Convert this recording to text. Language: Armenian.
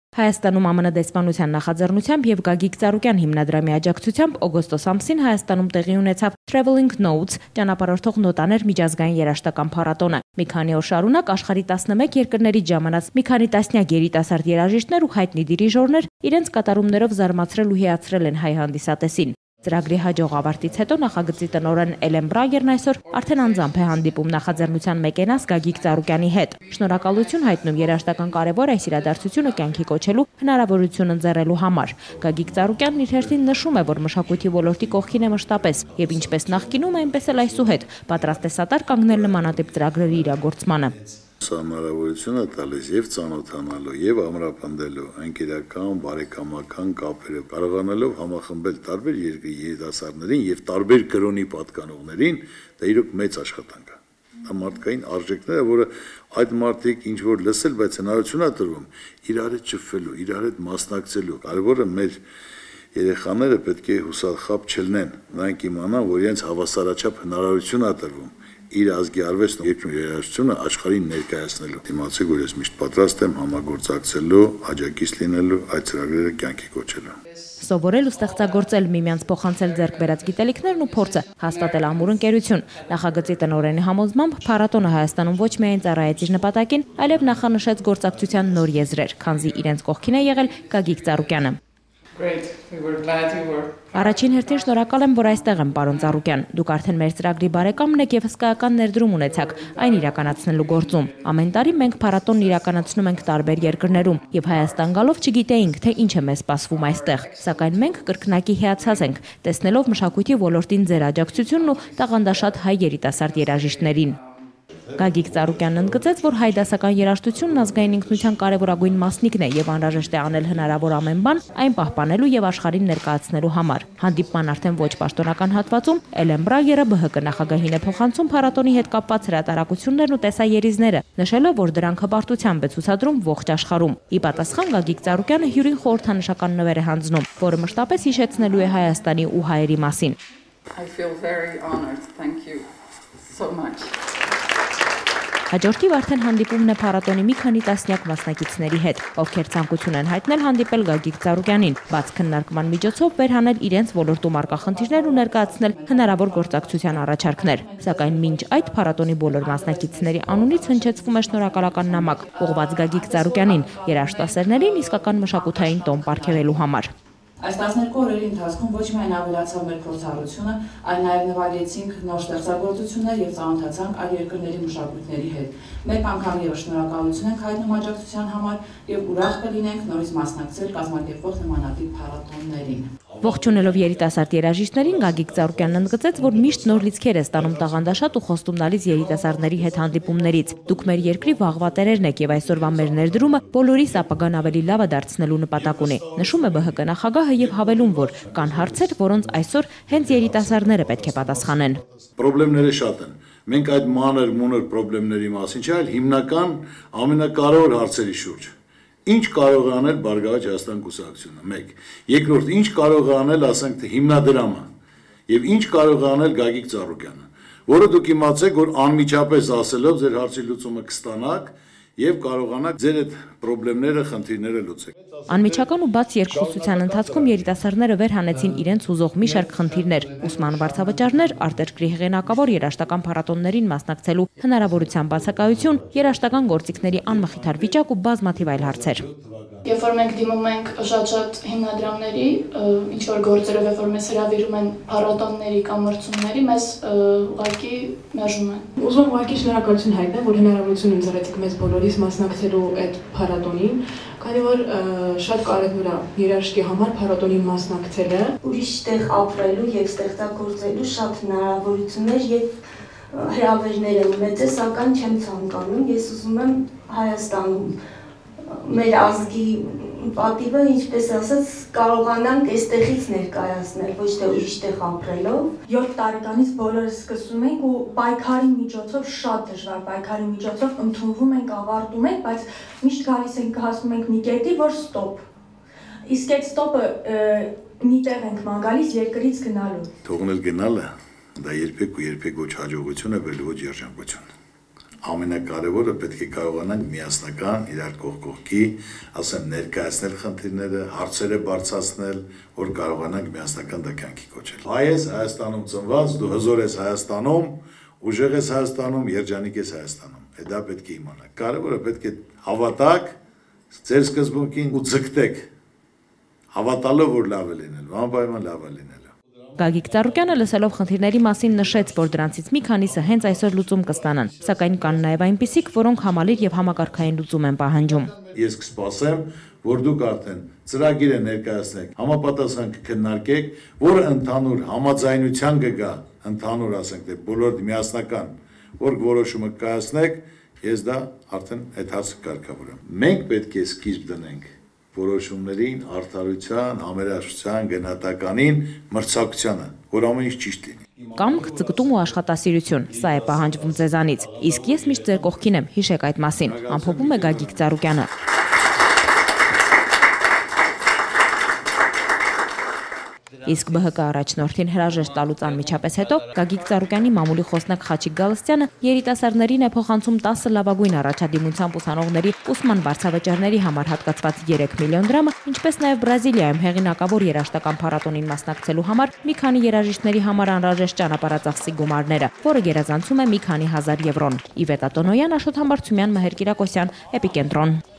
Հայաստանում ԱՄՆ դեսպանության նախաձեռնությամբ եւ Գագիկ Ծառուկյան հիմնադրամի աջակցությամբ օգոստոս ամսին Հայաստանում տեղի ունեցավ Traveling Notes ճանապարհորդող նոտաներ միջազգային երաժշտական փառատոնը։ Մի քանի օր շարունակ աշխարհի 11 երկրներից ժամանած մի քանի տասնյակ երիտասարդ երաժիշտներ ու հայտնի դիրիժորներ իրենց կատարումներով զարմացրել ու հիացրել են հայ հանդիսատեսին։ Ծրագրի հաջող ավարտից հետո նախագծի տնօրեն Էլլեն Բրագերն այսօր արդեն անձամբ է հանդիպում նախաձեռնության մեկենաս Գագիկ Ծառուկյանի հետ։ Շնորհակալություն հայտնում երաժշտական կարևոր այս իրադարձությունը կյանքի կոչելու հնարավորություն ընձեռելու համար։ Գագիկ Ծառուկյանն իր հերթին նշում է, որ մշակույթի ոլորտի կողքին է մշտապես եւ ինչպես նախկինում, այնպես էլ այսուհետ պատրաստ է սատար կանգնել նմանատիպ ծրագրերի իրագործմանը։ Սա հնարավորություն է տալիս եւ ծանոթանալու եւ ամրապնդելու ընկերական, բարեկամական կապերը, կարողանալով համախմբել տարբեր երկրի երիտասարդներին եւ տարբեր կրոնի պատկանողներին, դա իրոք մեծ աշխատանք է։ Դա մարդկային արժեքներ է, որը այդ մարդիկ ինչ որ լսել, բայց հնարավորություն է տրվում իրար հետ շփվելու, իրար հետ մասնակցելու։ Կարևորը մեր երեխաները պետք է հուսախաբ չլինեն, նրանք իմանան, որ իրենց հավասարաչափ հնարավորություն է տրվում իր ազգի արվեստն ու երաժշտությունը աշխարհին ներկայացնելու։ Դիմացեք, որ ես միշտ պատրաստ եմ համագործակցելու, աջակից լինելու, այդ ծրագրերը կյանքի կոչելու։ Սովորել ու ստեղծագործել, միմյանց փոխանցել ձեռք բերած գիտելիքներն ու փորձը, հաստատել ամուր ընկերություն։ Նախագծի տնօրենի համոզմամբ փառատոնը Հայաստանում ոչ միայն ծառայեց իր նպատակին, այլև նախանշեց գործակցության նոր եզրեր, քանզի իրենց կողքին է եղել Գագիկ Ծառուկյանը։ Առաջին հերթին շնորհակալ եմ, որ այստեղ եմ, պարոն Ծառուկյան։ Դուք արդեն մեր ծրագրի բարեկամն եք եւ հսկայական ներդրում ունեցաք այն իրականացնելու գործում։ Ամեն տարի մենք փառատոնն իրականացնում ենք տարբեր երկրներում եւ Հայաստան գալով չգիտեինք, թե ինչ է մեզ սպասվում այստեղ։ Սակայն մենք կրկնակի հիացած ենք, տեսնելով մշակույթի ոլորտին ձեր աջակցությունն ու տաղանդաշատ հայ երիտասարդ երաժիշտներին։ Գագիկ Ծառուկյանն ընդգծեց, որ հայ դասական երաժշտությունն ազգային ինքնության կարևորագույն մասնիկն է եւ անհրաժեշտ է անել հնարավոր ամեն բան այն պահպանելու եւ աշխարհին ներկայացնելու համար։ Հանդիպման արդեն ոչ պաշտոնական հատվածում Էլլեն Բրագերը ԲՀԿ նախագահին է փոխանցում փառատոնի հետ կապված հրատարակություններն ու տեսաերիզները, նշելով, որ դրանք հպարտությամբ է ցուցադրում ողջ աշխարհում։ Ի պատասխան Գագիկ Ծառուկյանը հյուրին խորհրդանշական նվեր է հանձնում, որը մշտապես հիշեցնելու է Հայաստանի ու հայերի մասին։ I feel very honored. Thank you so much. Հաջորդիվ արդեն հանդիպումն է փառատոնի մի քանի տասնյակ մասնակիցների հետ, ովքեր ցանկություն են հայտնել հանդիպել Գագիկ Ծառուկյանին, բաց քննարկման միջոցով վերհանել իրենց ոլորտում առկա խնդիրներ ու ներկայացնել հնարավոր գործակցության առաջարկներ։ Սակայն մինչ այդ փառատոնի բոլոր մասնակիցների անունից հնչեցվում է շնորհակալական նամակ, ուղղված Գագիկ Ծառուկյանին, երաժշտասերներին իսկական մշակութային տոն պարգևելու համար։ Այս 12 օրերի ընթացքում ոչ միայն ավելացավ մեր փորձառությունը, այլ նաև նվագեցինք նոր ստեղծագործություններ եւ ծանոթացանք այլ երկրների մշակույթների հետ։ Մեկ անգամ եւս շնորհակալություն ենք հայտնում աջակցության համար եւ ուրախ կլինենք նորից մասնակցել կազմակերպվող նմանատիպ փառատոններին։ Ողջունելով երիտասարդ երաժիշտներին, Գագիկ Ծառուկյանն ընդգծեց, որ միշտ նոր լիցքեր է ստանում տաղանդաշատ ու խոստումնալից երիտասարդների հետ հանդիպումներից։ Դուք մեր երկրի վաղվա տերերն եք եւ այսօրվա մեր ներդրումը բոլորիս ապագան ավելի լավ է դարձնելու նպատակ ունի։ Նշում է ԲՀԿ նախագահը եւ հավելում, որ կան հարցեր, որոնց այսօր հենց երիտասարդները պետք է պատասխանեն։ Պրոբլեմները շատ են։ Մենք այդ մանր-մունր պրոբլեմների մասին չէ, այլ հիմնական ամենակարևոր հարցերի շուրջ։ Ինչ կարող է անել Բարգավաճ Հայաստան կուսակցությունը։ 1. Երկրորդ, ինչ կարող է անել, ասենք թե հիմնադրամը, եւ ինչ կարող է անել Գագիկ Ծառուկյանը, որը դուք իմացեք, որ անմիջապես ասելով ձեր հարցի լուծումը կստանաք եւ կարողանաք ձեր այդ խնդիրները, խնդիրները լուծել։ Անմիջական ու բաց երկխոսության ընթացքում երիտասարդները վեր հանեցին իրենց հուզող մի շարք խնդիրներ, ուսման վարձավճարներ, արտերկրի հեղինակավոր երաժշտական փառատոններին մասնակցելու հնարավորության բացակայություն, երաժշտական գործիքների անմխիթար վիճակ ու բազմաթիվ այլ հարցեր։ Երբ որ մենք դիմում ենք շատ հիմնադրամների, ինչ որ գործերով, երբ որ մեզ հրավիրում են փառատոնների կամ մրցումների, մեզ ուղղակի մերժում են։ Ուզում եմ ուղղակի շնորհակալություն հայտնել, որ հնարավորություն ընձեռեցիք մեզ բոլորիս մասնակցելու այդ փառատոնին, քանի որ շատ կարևոր է երաժշտի համար փառատոնին մասնակցելը։ Ուրիշ տեղ ապրելու եւ ստեղծագործելու շատ հնարավորություններ եւ հրավերներ եմ ունեցել, սակայն չեմ ցանկանում, ես ուզում եմ Հայաստանում մեր ազգի պատիվը, ինչպես ասած, կարողանանք այստեղից ներկայացնել, ոչ թե ուրիշ տեղ ապրելով։ 7 տարեկանից բոլորս սկսում ենք ու պայքարի միջոցով, շատ դժվար պայքարի միջոցով ընդունվում ենք, ավարտում ենք, բայց միշտ գալիս ենք, հասնում ենք մի կետի, որ ստոպ։ Իսկ այդ ստոպը մի տեղ ենք ման գալիս երկրից գնալու։ Թողնել գնալը դա երբեք ու երբեք ոչ հաջողություն է, բել ոչ երջանկություն։ ամենակարևորը պետք է կարողանանք միասնական իրար կողքի, ասեմ, ներկայացնել խնդիրները, հարցերը բարձրացնել, որ կարողանանք միասնական դա կյանքի կոչել։ Հայ ես Հայաստանում ծնված, դու հզոր ես Հայաստանում, ուժեղ ես Հայաստանում, երջանիկ ես Հայաստանում։ Դա պետք է իմանաք։ Կարևորը պետք է հավատաք ձեր սկզբունքին ու ձգտեք։ Հավատալով, որ լավ է լինելու, անպայման լավ է լինելու։ Գագիկ Ծառուկյանը լսելով խնդիրների մասին նշեց, որ դրանցից մի քանիսը հենց այսօր լուծում կստանան, սակայն կան նաև այնպիսիք, որոնք համալիր եւ համակարգային լուծում են պահանջում։ Ես կսպասեմ, որ դուք արդեն ծրագիրը ներկայացնեք, համապատասխան կքննարկեք, որը ընդհանուր համաձայնության կգա, ընդհանուր ասենք, թե բոլոր միասնական, որ որոշումը կայացնեք, ես դա արդեն այդ հարցը կարգավորեմ։ Մենք պետք է սկիզբ դնենք որոշումներին, արդարության, համերաշխության, գնահատականին, մրցակցությանը, որ ամեն ինչ ճիշտ լինի։ Կամք, ձգտում ու աշխատասիրություն, սա է պահանջվում ձեզանից։ Իսկ ես միշտ ձեր կողքին եմ, հիշեք այդ մասին, ամփոփում է Գագիկ Ծառուկյանը։ Իսկ ԲՀԿ առաջնորդին հրաժեշտ տալուց անմիջապես հետո Գագիկ Ծառուկյանի մամուլի խոսնակ Խաչիկ Գալստյանը երիտասարդներին է փոխանցում 10 լավագույն առաջադիմությամբ ուսանողների ուսման վարձավճարների համար հատկացված 3 միլիոն դրամը, ինչպես նաև Բրազիլիայում հեղինակավոր երաժշտական փառատոնին մասնակցելու համար մի քանի երաժիշտների համար անհրաժեշտ ճանապարհածախսի գումարները, որը գերազանցում է մի քանի հազար եվրոն։ Իվետա Տոնոյան, Աշոտ Համբարձումյան, Մհեր Կիրակոսյան, Էպիկենտրոն։